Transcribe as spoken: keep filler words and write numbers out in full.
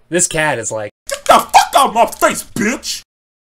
This cat is like, Get the fuck out of my face, bitch!